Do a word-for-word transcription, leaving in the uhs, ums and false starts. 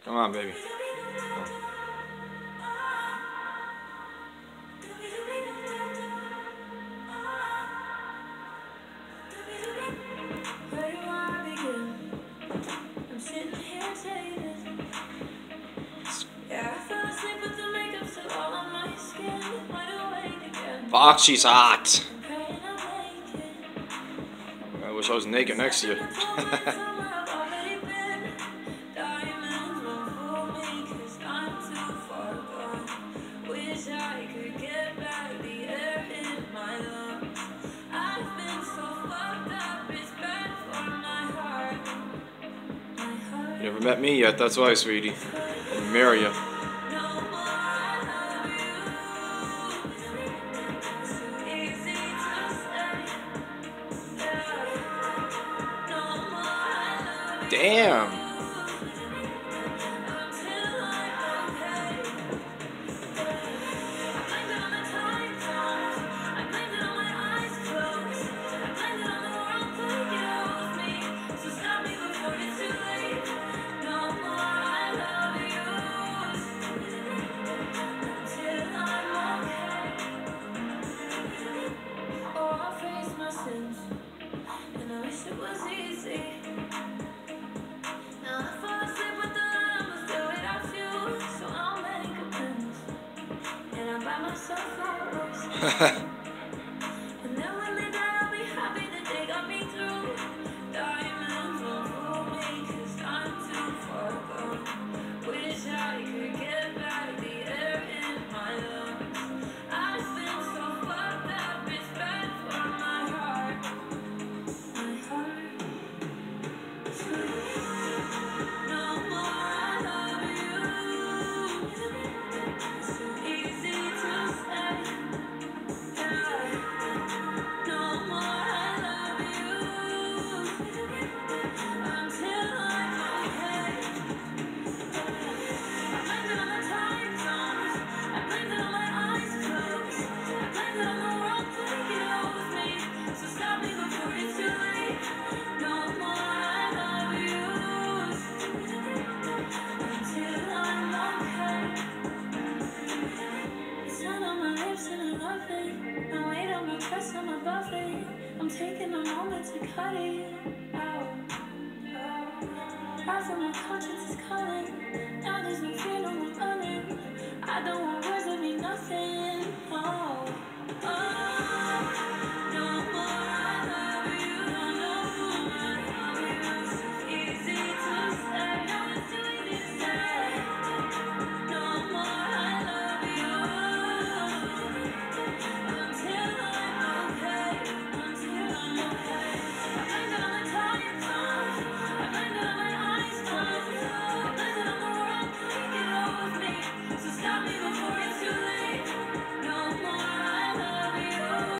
Come on, baby. Fuck, she's hot. I wish I was naked next to you. You never met me yet, that's why, sweetie. I'll marry you. Damn. And then when they die, I'll be happy that they got me through. Diamonds won't fool me, cause I'm too far gone. Wish I could get back the air in my lungs. I've been so fucked up, it's bad for my heart. My heart. No more I love you. So easy to say. I'm taking a moment to cut it out. I feel my conscience is calling. Now there's no fear, no more running. I don't want words that mean nothing. Oh.